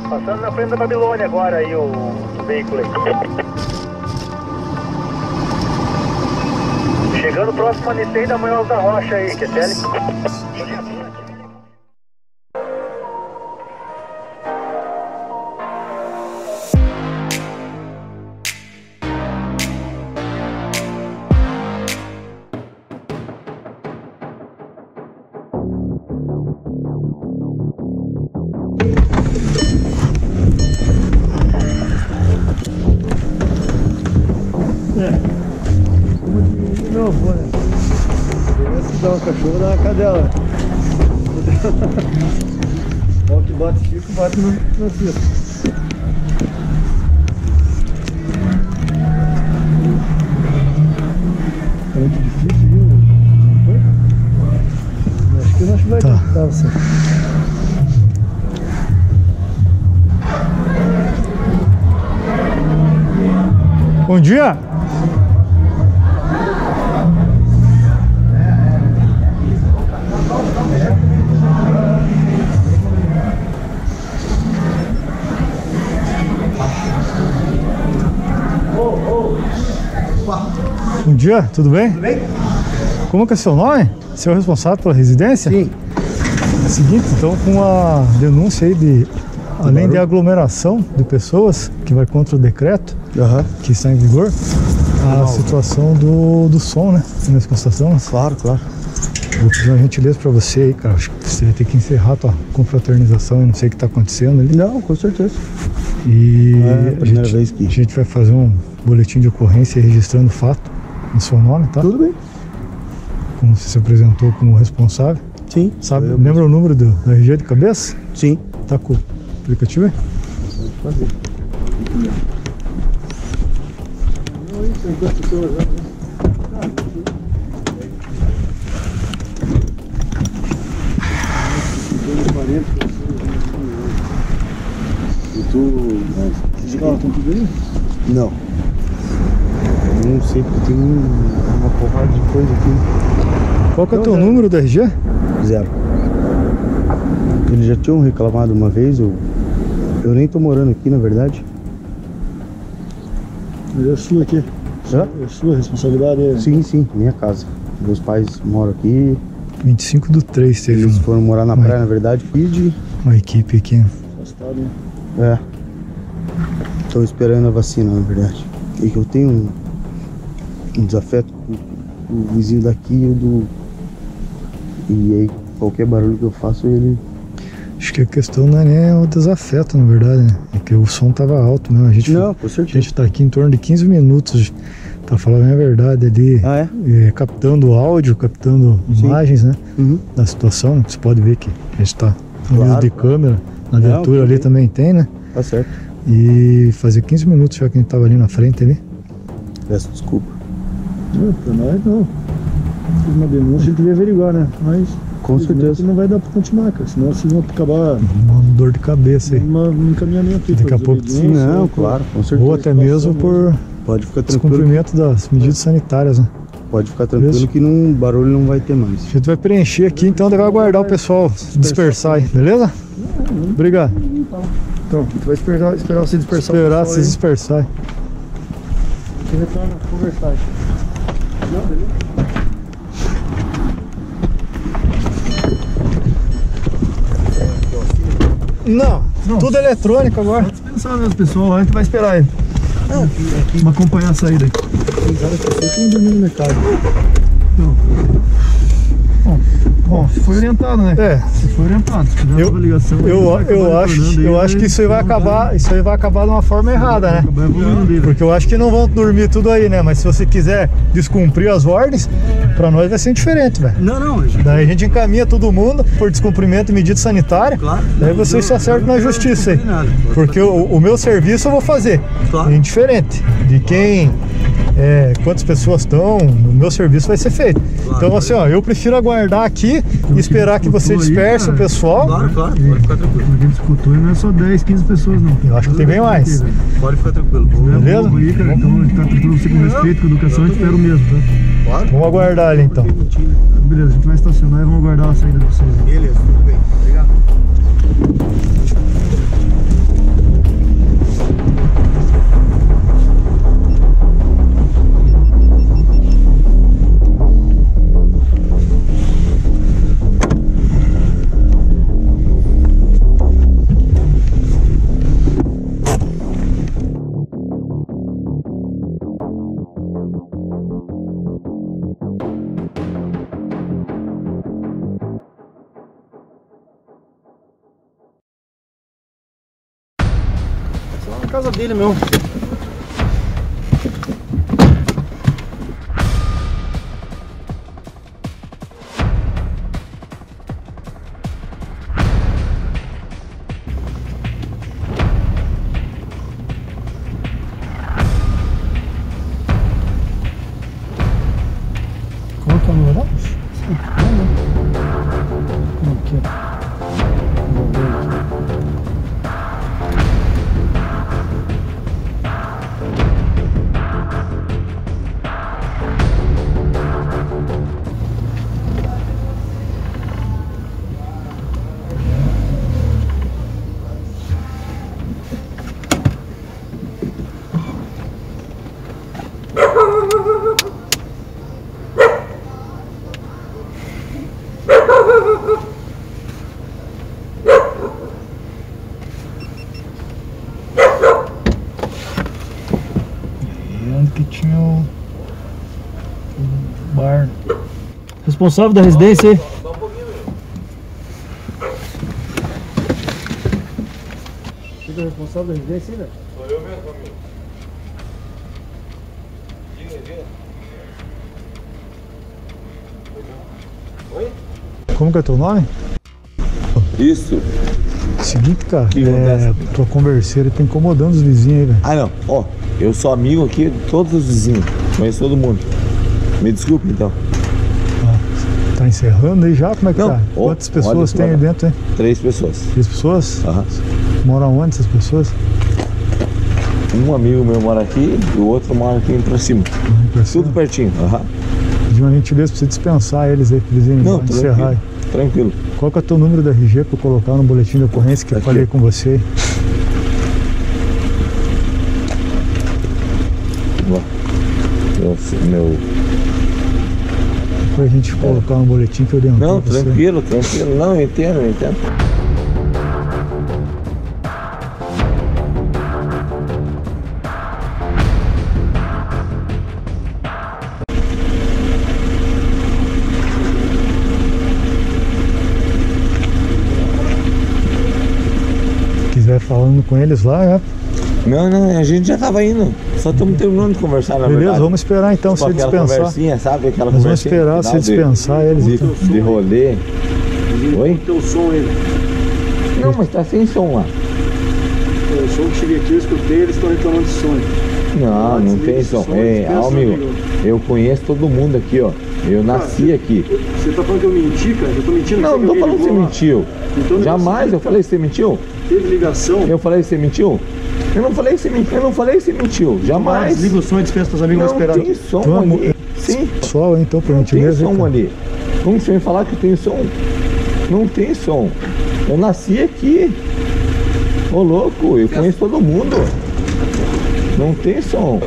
Passando na frente da Babilônia agora aí o veículo aí. Chegando próximo a Nicei da Manhãos da Rocha aí, que é tele. Não, pô, né? Se dá uma cachorra, dá uma cadela. Olha que bate Chico, bate na cesta. É muito difícil, viu? Acho que vai tá. tentar você. Bom dia! Bom dia, tudo bem? Tudo bem? Como que é seu nome? Você é o responsável pela residência? Sim. É o seguinte, então com uma denúncia aí de, além de aglomeração de pessoas, que vai contra o decreto que está em vigor, a situação do som, né? Nós constatamos. Claro, claro. Vou pedir uma gentileza pra você aí, cara. Acho que você vai ter que encerrar a tua confraternização, eu não sei o que tá acontecendo ali. Não, com certeza. E É a primeira vez que... a gente vai fazer um boletim de ocorrência registrando o fato no seu nome, tá? Tudo bem. Como você se apresentou como responsável. Sim. Sabe, lembra o número da RG de cabeça? Sim. Tá com o aplicativo aí? Pode fazer. Não, isso, tem 2 pessoas já. E tu... Esses carros estão tudo aí? Não. Não sei, porque tem uma porrada de coisa aqui. Qual que é o teu número da RG? 0. Eles já tinham reclamado uma vez, eu nem tô morando aqui, na verdade. Mas é sua aqui? Hã? É sua responsabilidade? Sim, minha casa. Meus pais moram aqui. 25/3 teve Eles foram morar na praia, na verdade. Fiz uma equipe aqui. Afastado, né? É. Tô esperando a vacina, na verdade. E que eu tenho um desafeto com o vizinho daqui e o do... E aí, qualquer barulho que eu faço, ele... Acho que a questão não é nem o desafeto, na verdade, né? É que o som tava alto mesmo. Não, com certeza. A gente tá aqui em torno de 15 minutos, pra falar a minha verdade ali. Ah, é? Captando áudio, captando imagens, né? Da situação. Você pode ver que a gente tá no uso de câmera. Na viatura ali também tem, né? Tá certo. E fazia 15 minutos já que a gente tava ali na frente ali. Peço desculpa. Não, pra nós não. Fiz uma denúncia, a gente vai averiguar, né? Mas com certeza não vai dar pra continuar, cara. Senão vocês vão acabar uma dor de cabeça aí. Um encaminhamento aí. Daqui a pouco sim, não, claro, com certeza. Ou até mesmo por pode ficar tranquilo. Descumprimento das medidas sanitárias, né? Pode ficar tranquilo que barulho não vai ter mais. A gente vai preencher aqui, então deve aguardar o pessoal dispersar aí, beleza? Obrigado. Então, a gente vai esperar você dispersar. Esperar se dispersar. Você retorna a conversar aqui. Não, beleza? Não, tudo eletrônico agora. Pode dispensar mesmo, pessoal. A gente vai esperar ele. Vamos acompanhar a saída aqui. Tem várias pessoas que não dormiram no mercado. Não. Bom, você foi orientado, né? É. Você foi orientado. Se tiver uma ligação, eu acho que isso aí vai acabar de uma forma errada, né? Porque eu acho que não vão dormir tudo aí, né? Mas se você quiser descumprir as ordens, pra nós vai ser diferente, velho. Não. Daí a gente encaminha todo mundo por descumprimento de medida sanitária. Claro. Daí vocês se acertam na justiça aí. Porque o meu serviço eu vou fazer. Claro. Indiferente de quem... quantas pessoas estão, o meu serviço vai ser feito. Claro, então assim, ó, eu prefiro aguardar aqui e esperar que você disperse o pessoal. Claro, pode ficar tranquilo. A gente escutou e não é só 10, 15 pessoas não. Eu acho que tem bem mais. Pode ficar tranquilo. Beleza? Aí, cara, então a gente tá tratando você com respeito, com educação, a gente espera o mesmo, tá? Claro. Vamos aguardar ali então. Beleza, a gente vai estacionar e vamos aguardar a saída de vocês. Beleza, tudo bem. Obrigado. casa dele mesmo. Qual que é o número? Aqui, ó. Onde que tinha o bar? Responsável da residência aí? Você é o responsável da residência aí, velho? Sou eu mesmo, amigo. Diga. Oi? Como que é teu nome? Isso. Seguinte, cara, Que acontece? tua converseira tá incomodando os vizinhos aí, velho. Ah, não. Ó, eu sou amigo aqui de todos os vizinhos. Conheço todo mundo. Me desculpe, então. Tá encerrando aí já? Como é que Não. tá? Ó, Quantas pessoas olha, tem aí olha. dentro, hein? 3 pessoas. 3 pessoas? Aham. Moram onde essas pessoas? Um amigo meu mora aqui e o outro mora aqui pra cima. Tudo pertinho. Aham. De uma gentileza pra você dispensar eles aí, pra eles irem Não, encerrar aí. tranquilo. Qual que é o teu número da RG pra eu colocar no boletim de ocorrência que eu Aqui. falei com você? Meu... Pra gente colocar no boletim que eu dei Não, pra você. tranquilo. Não, eu entendo. Se quiser falando com eles lá, Não, a gente já tava indo. Só estamos terminando de conversar, na beleza, verdade. vamos esperar então Tipo você aquela dispensar. conversinha, sabe? Aquela Nós vamos conversinha esperar no você final dispensar eles então. de rolê. Oi? Teu som aí. Não, mas tá sem som lá. O som que cheguei aqui, eu escutei, eles estão reclamando de som. Não tem som. Amigo, eu conheço todo mundo aqui, ó. Eu nasci aqui. Você tá falando que eu menti, cara? Eu tô mentindo? Não, não tô falando que você mentiu. Então, Jamais eu falei que você mentiu. Teve ligação. Eu falei que você mentiu? Eu não falei que você mentiu. Eu não falei que você mentiu. Jamais. Desliga o som e dispensa os amigos, Não vão esperar tem aqui. som Então, ali. Sim. Pessoal, então, por Não tem gentileza. som então. ali. Como você vai falar que tem som? Não tem som. Eu nasci aqui. Ô louco, eu conheço todo mundo. Não tem som.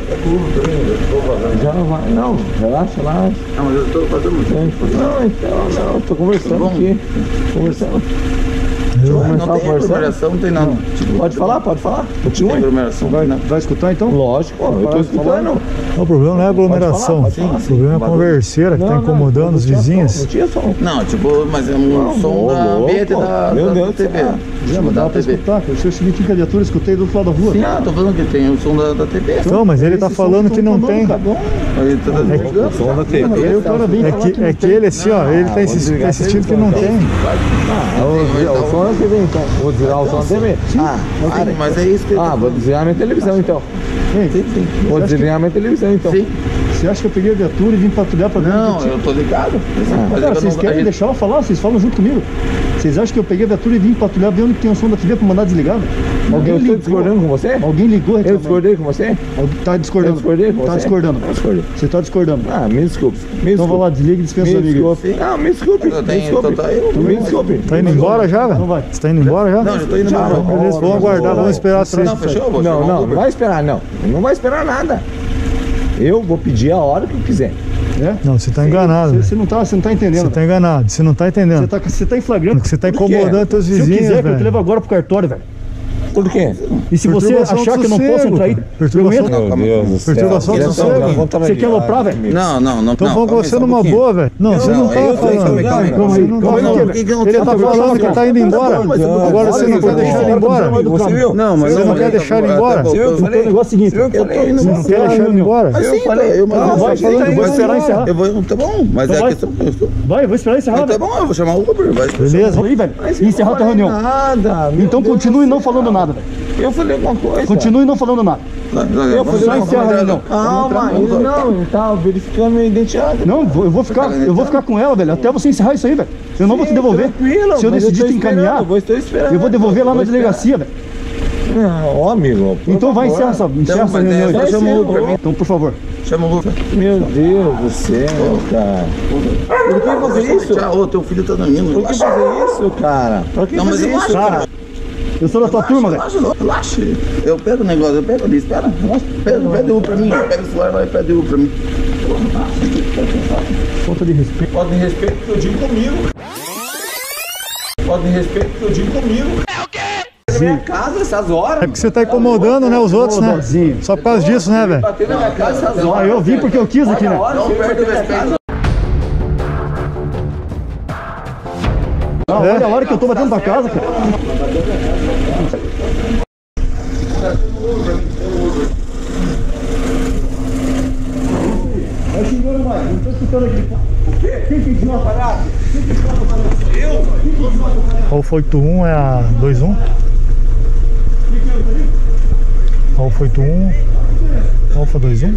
Já vai. Não, relaxa lá. Não, mas eu tô fazendo tempo. Não, então, não, tô conversando aqui. Conversando. Não tem aglomeração, não tem nada. Tipo, Pode falar? Tem Continue. aglomeração. Vai escutar então? Lógico, eu tô escutando. Não, o problema não é a aglomeração. Pode falar, O problema é a converseira que tá incomodando os vizinhos. Não tinha som. Não, tipo, mas é um som da ambiente da Meu Deus do TV. céu. Já, mas dá pra escutar, cara. Se eu cheguei aqui em viatura, escutei do outro lado da rua. Sim, eu tô falando que tem o som da TV. Então, mas ele tá Esse som falando que que tão não tomando, tem. tá bom. Aí tá dando- O som da TV. Aí o cara vem falar É que ele assim, ó, ele tá insistindo que não tem. O som da TV então. Vou desligar o som da TV. Sim, mas é isso que Vou desligar minha televisão então. Vou desligar minha televisão então. Sim. Você acha que eu peguei a viatura e vim patrulhar pra dentro Não, do eu tô ligado. Mas é Cara, que eu vocês não- querem a gente- deixar eu falar? Vocês falam junto comigo. Vocês acham que eu peguei a viatura e vim patrulhar ver onde tem o som da TV pra mandar desligar? Alguém Eu estou ligou. discordando com você? Alguém ligou Eu reclamando. discordei com você? Tá discordando. Eu discordei com Tá você? discordando. Eu discordei. Você tá discordando. Me desculpe. Então vai lá, desliga e dispensa os Me amigos. desculpe. Não, me desculpe. Eu tenho- Me desculpe. então tá eu. Me desculpe. Tá indo embora já, Não velho? vai. Você tá indo embora já? Não, já tô indo Já, embora. Beleza, vamos aguardar, vamos esperar você. Não, fechou? Vou chamar Não, um não Uber. vai esperar, não. Não vai esperar nada. Eu vou pedir a hora que eu quiser. É? Não, você tá enganado. Você não tá Você entendendo. tá enganado, você não tá entendendendo. Você tá em flagrante. Você tá Por quê? incomodando teus Se eu vizinhos, quiser, eu te velho. levo agora pro cartório, velho. Por quê? E se você achar que eu não posso entrar aí, eu entro. Meu Deus do céu. Perturbação do sossego. Você quer aloprar, velho? Não. Então vamos com você numa boa, velho. Não, você não tá falando. Você não tá falando. Ele tá falando que tá indo embora. Agora você não quer deixar ele embora. Você viu? Não, mas Você não quer deixar ele embora. Você viu? Eu falei, O negócio é o seguinte, eu falei, Você não quer deixar ele embora. Mas sim, eu vai esperar encerrar. Eu vou, tá bom, mas Então é a vai. questão. Vai, eu vou esperar encerrar, Tá velho. bom, eu vou chamar o Uber, vai. Beleza? Aí, velho, e encerrar a tua reunião. Nada. Então continue não falando nada, velho. Eu falei alguma coisa. Continue não falando nada. Eu falei, Só encerra a reunião. Calma, ele tá verificando minha identidade. Não, eu vou ficar com ela, velho, até você encerrar isso aí, velho. Eu não vou te devolver. Tranquilo, Se eu mas decidir tô te encaminhar, esperando, estou esperando. eu vou devolver lá na delegacia, velho. Não, ó, amigo. por Então vai, favor. encerra essa reunião aí. Então chama o Uber pra mim. Então, por favor. Chama o Uber. Meu Deus do céu, cara. Por que fazer isso? Ô, teu filho tá dormindo. Por que fazer isso, cara? Por que Não, mas fazer relaxa, isso? Cara, eu sou da tua turma, velho. Relaxa. Eu pego o negócio, eu pego ali, espera. Pede o pra mim. Pega o celular lá e pede o pra mim. Falta de respeito. Podem respeito que eu digo comigo. Podem respeito que eu digo comigo. É o quê? Na minha casa essas horas. É porque você tá incomodando, né, os outros, né? Boazinho. Só por causa disso, né, velho? Bater na minha casa essas horas. Ah, eu vim porque eu quis aqui, né? Não perde o respeito. Não, olha a hora que eu tô batendo pra casa, cara. Vai xingando mais, não tô escutando aqui. O quê? Quem pediu uma parada? Alfa 81 é a 21. Alfa 81. Alfa 21.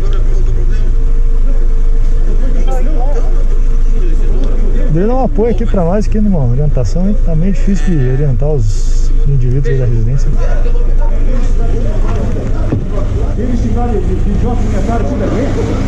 Ele dá um apoio aqui pra nós, aqui numa orientação, hein? Tá meio difícil de orientar os indivíduos aí da residência. Eles xingaram de idiota na minha cara, de vergonha?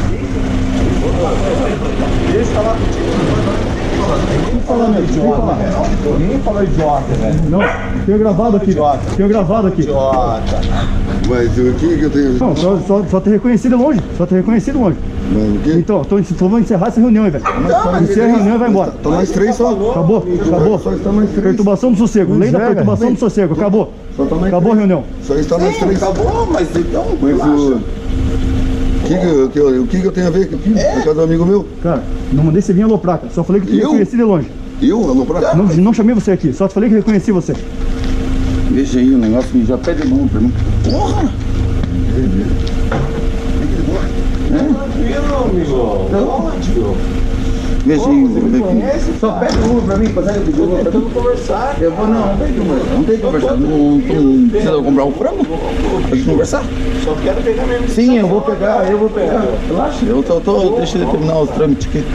Deixa lá contigo. Quem falou, meu idiota? Ninguém falou idiota, velho. Não, tenho gravado aqui. Tenho gravado aqui. Idiota. Mas o que eu tenho? Não, só te reconheci de longe. Só te reconheci de longe. Mas o quê? Então, vamos encerrar essa reunião aí, velho. Encerra a reunião e vai embora. Tá mais 3 só. Acabou. Só está mais 3. Perturbação do sossego. Lei da perturbação do sossego. Acabou. Só tá mais Acabou a reunião. Só está mais 3. Acabou, mas então. Mas o que eu tenho a ver aqui? Na casa do amigo meu? Cara, não mandei você vir aloprar, cara. Só falei que te Eu? reconheci de longe. Eu? Alô pra cá? Não chamei você aqui. Só te falei que reconheci você. Deixa aí o negócio que já pede mão pra mim. Porra! Tranquilo, amigo. Deixa aí. Só pede um pra mim, consegue pedir um pra mim? Tentando conversar. Eu vou, não tem que conversar. Não tem que conversar. Não precisa comprar um frango? Tem que conversar? Só quero pegar mesmo. Sim, eu vou pegar. Relaxa, eu deixa ele terminar os trâmites aqui.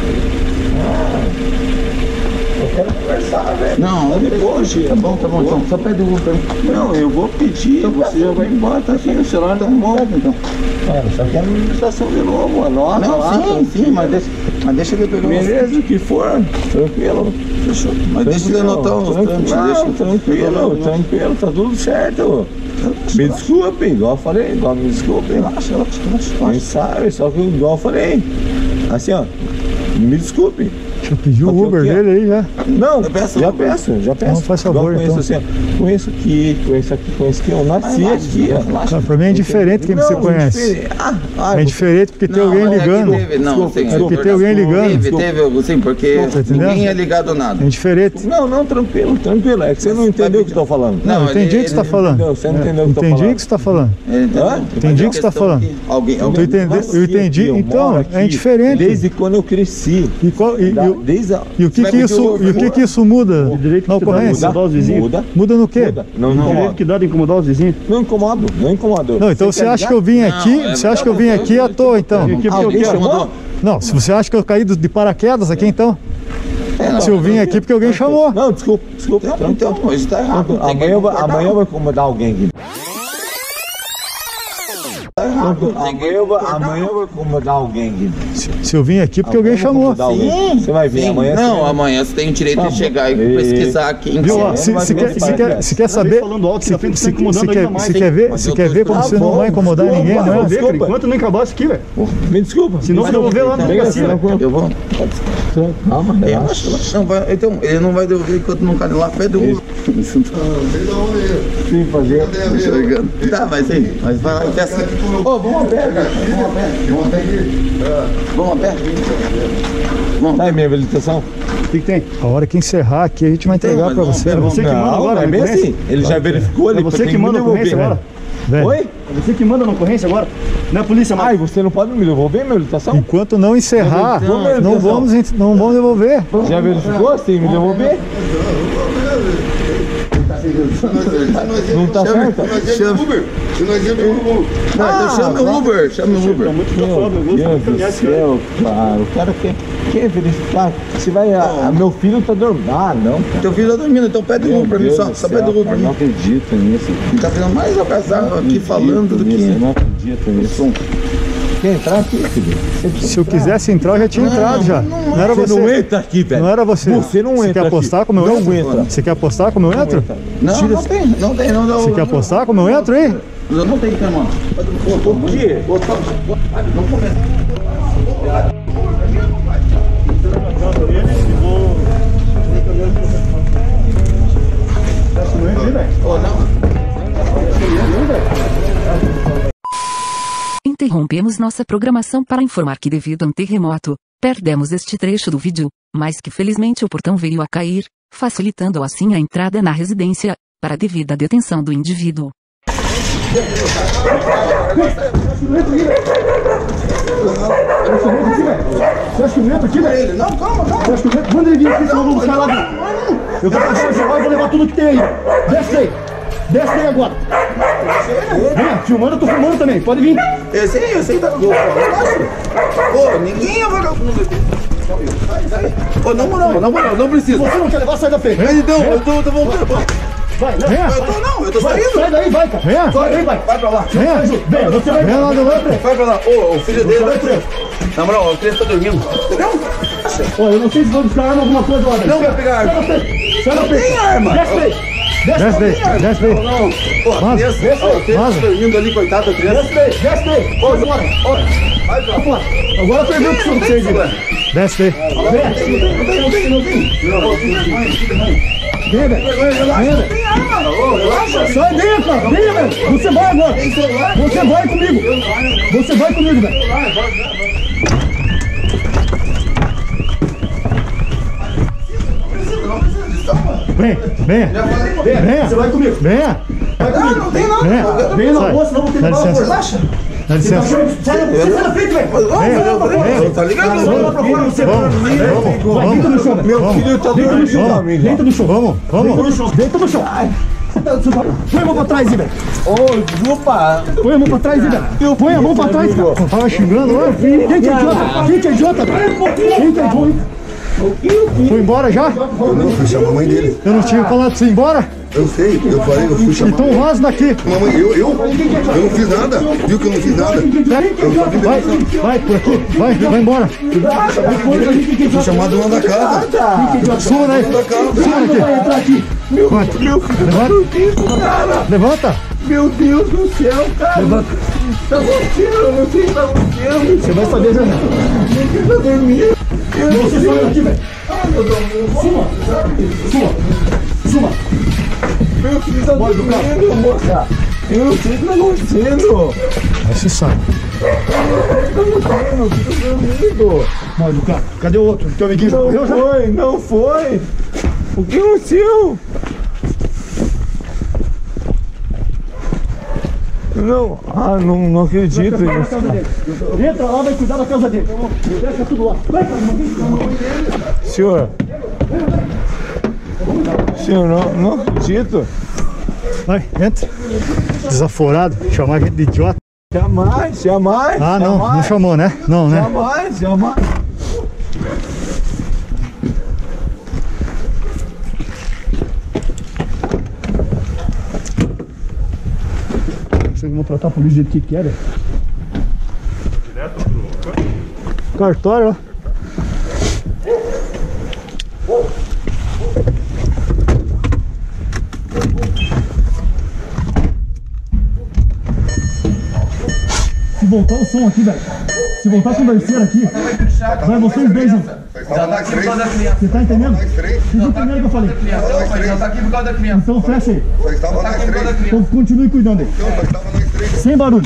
Eu quero conversar, velho. Não, depois. Tá bom, então. Só pede um pra mim. Não, eu vou pedir. Você já vai embora, tá aqui. O celular tá bom. Então. Mano, só quero administração de novo. Anota lá. Não, sim, mas deixa ele pegar Beleza, o que for. Tranquilo. Fechou. Mas deixa ele anotar os trâmites. Tranquilo, tá tudo certo. Me desculpe, igual eu falei, me desculpe. Relaxa. Quem sabe, só que igual eu falei. Assim, ó, me desculpe. Deixa eu pedir o Uber dele aí já. Não, Eu peço já Uber. peço. Não, faz favor, Igual conheço então. assim, ó, conheço aqui, conheço aqui. Eu nasci aqui, ó. Cara, pra mim é diferente quem você conhece. É diferente porque tem alguém ligando. Porque tem alguém ligando. Teve, sim, porque Tá entendendo? ninguém é ligado nada. É diferente. Não, tranquilo. É que você não entendeu o que eu tô falando. Não, eu entendi o que você tá falando. Não, você não entendeu o que eu tô Entendi o falando. que você tá falando. Entendi o que você tá falando. Eu entendi. Eu Então, moro é aqui diferente. Desde quando eu cresci. E o que isso muda na ocorrência? Incomodar os vizinhos? Muda no quê? Não Direito incomoda. que dá de incomodar os vizinhos? Não incomodo. Não, então você acha que eu vim aqui? Você acha que eu vim aqui à toa, então? Alguém chamou? Não, se você acha que eu caí de paraquedas aqui, então? Se eu vim aqui porque alguém chamou. Não, desculpa. Então, isso tá errado. Amanhã eu vou incomodar alguém aqui. Amanhã eu vou incomodar alguém aqui. Se eu vim aqui porque alguém chamou. Sim, você vai vir amanhã. Não, amanhã você tem o direito de chegar e pesquisar quem Viu? Ó, se quer saber, se quer ver como você não vai incomodar ninguém, não é? Enquanto não acabasse aqui, velho. Me desculpa. Senão você devolver lá na delegacia. Eu vou. Calma, relaxa. Não, então, ele não vai devolver enquanto não cai lá, pede o Uber. Sim, fazer. Tá, mas aí, mas vai lá e peça. Ô, vamos a pé, cara. Vamos a pé. Tá aí minha habilitação? O que tem? A hora que encerrar aqui a gente vai entregar pra você. É você que manda agora, é bem assim. Ele já verificou ali. É você que manda a ocorrência agora? Oi? É você que manda na ocorrência agora? Não é a polícia, mas... Ai, você não pode me devolver minha habilitação? Enquanto não encerrar, não vamos devolver. Já verificou? Sim, me devolver? Não tá certo? Chama Uber. Então chama o Uber. Chama o Uber. Meu Deus do céu, cara. O cara quer verificar. Se vai. Meu filho tá dormindo. Ah, não. Cara. Teu filho tá dormindo, então pede o Uber pra mim só. Pede o Uber pra mim. Não acredito nisso. Tá ficando mais atrasado aqui falando do que. Não acredito nisso. Quer entrar aqui, filho? Se eu quisesse entrar, eu já tinha entrado já. Não era você. Você não entra aqui, velho. Não era você. Você não entra. Você quer apostar como eu entro? Não entra. Você quer apostar como eu entro? Não tem. Você quer apostar como eu entro, hein? Eu não tenho que, mano. O quê? Não começa. Interrompemos nossa programação para informar que devido a um terremoto, perdemos este trecho do vídeo, mas que felizmente o portão veio a cair, facilitando assim a entrada na residência, para a devida detenção do indivíduo. Você acha que eu entro aqui, velho? Não, calma. Você acha que eu entro? Manda ele vir aqui, senão eu vou buscar lá dentro. Eu vou pegar o celular e vou levar tudo que tem aí. Desce aí agora. Vem, filmando, eu tô filmando também. Pode vir. Eu sei, tá louco. Ô, ninguém é vagabundo aqui. Ô, na moral, não precisa. Se você não quer levar, sai da frente. Então, eu tô voltando. Vai, eu tô saindo. Sai daí, vai, cara. Venha. Sai daí, vai pra lá. Venha. Vem, você vai Vem lá do outro. Vai pra lá. Ô, o filho dele vai preso. Na moral, o criança tá dormindo. Entendeu? Ó, eu não sei se vão buscar arma ou alguma coisa lá. Não vai pegar arma. Sai da frente. Tem arma. Desce daí. Desce daí. Não. Pô, a criança tá dormindo ali, coitada da criança. Desce daí. Ó, bora. Vai pra fora. Agora perdeu o que você fez. Desce daí. Não tem. Vem, velho. Sai dentro, cara. Vem, velho. Você vai agora. Você vai comigo. Você vai comigo, velho. Venha. Você vai comigo. Venha. Não tem não. Vem na rua, senão eu vou ter que levar por baixo. Dá licença. Sai da frente, velho. Tá ligado? Vamos. Deita no chão. Meu filho tá dormindo, família. Deita no chão. Vamos. Deita no chão. Põe a mão pra trás aí, velho. Ô, desculpa. Põe a mão pra trás aí, velho. Põe a mão pra trás, cara. Tava xingando lá? Quem que é idiota? Quem que é idiota? Quem que é idiota? Foi embora já? Eu não fui chamar a mãe dele. Eu não tinha falado de você ir embora? Eu sei, eu falei, eu fui chamar. Então vaza daqui. Mamãe, eu não fiz nada. Viu que eu não fiz nada? Vai por aqui. Vai embora. Fui chamado lá da casa. Sua aí. Vai entrar aqui. Levanta. Meu Deus do céu, cara. Levanta. Tá acontecendo, eu não sei o que tá acontecendo. Você vai saber, Zé. Ninguém tá dormindo. Você saiu aqui, velho. Suma. Meu filho tá dormindo, moça. Eu não sei o que tá acontecendo. Aí você sai. Meu filho tá dormindo. Morde o carro. Cadê o outro? Teu amiguinho morreu já? Não foi. O que aconteceu? Não acredito nisso. Entra lá, vai cuidar da casa dele. Deixa tudo lá. Vai, cara. Senhor, não acredito. Vai, entra. Desaforado. Chamar a gente de idiota. Jamais. Ah, não chamou, né? Não, né? Jamais. Vocês vão tratar a polícia do jeito que querem? cartório, ó. Se voltar o som aqui, velho. Se voltar a converseira aqui, vai vocês dois, hein? Já tá aqui por causa da criança. Você tá entendendo? Vocês entenderam o que eu falei? Já tá aqui por causa da criança. Então fecha aí. Só estava nós três. Então continue cuidando aí. Só estava nós três. Sem barulho.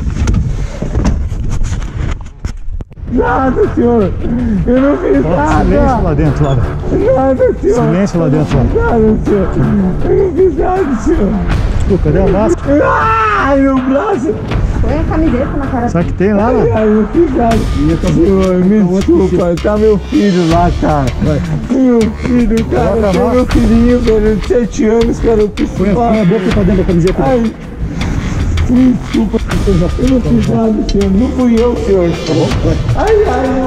Nada, senhor. Eu não fiz nada. Silêncio lá dentro, lá. Nada, senhor. Silêncio lá dentro, lá. Nada, senhor. Eu não fiz nada, senhor. Pô, cadê a máscara? Ai, meu braço. Põe a camiseta na cara. Sabe que tem lá, né? Ai, eu não fiz nada. Senhor, me desculpa. Tá meu filho lá, cara. Meu filho, cara. Tem meu filhinho, velho, de 7 anos, cara. Eu preciso. Põe a boca pra dentro da camiseta. Ai. Desculpa, eu não fiz nada, senhor. Não fui eu, senhor. Ai,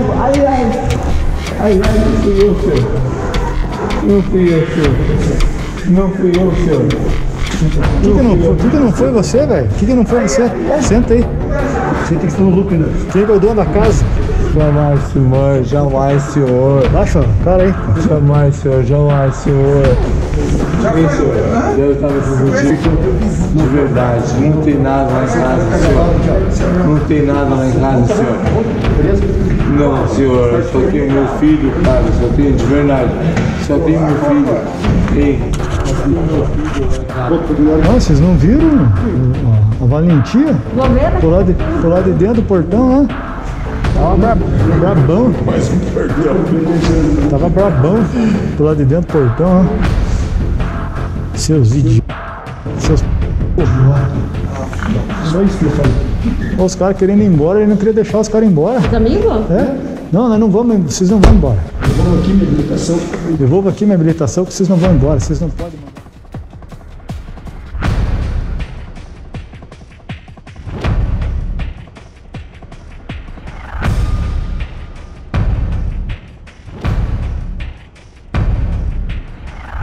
não fui eu, senhor. Não fui eu, senhor. Não fui eu, senhor. Por que não foi você, velho? Por que não foi você? Senta aí. Você tem que estar no lucro ainda. Quem é o dono da casa? Jamais, senhor. Jamais, senhor. Baixa, cara aí. Jamais, senhor. Jamais, senhor. Sim, senhor. Deus estava contigo. De verdade. Não tem nada lá em casa, senhor. Não tem nada lá em casa, senhor. Não, senhor. Eu só tenho meu filho, cara. Só tenho de verdade. Só tenho meu filho. Ei. Não, vocês não viram a valentia? Tô lá de dentro do portão, lá. Tava brabão. Tava brabão. Tô lá de dentro do portão, ó. Seus idiotas. Seus porra. Só isso que eu falei. Os caras querendo ir embora, ele não queria deixar os caras embora. Os amigos? É? Não, nós não vamos, vocês não vão embora. Devolva aqui minha habilitação. Devolva aqui minha habilitação que vocês não vão embora. Vocês não podem.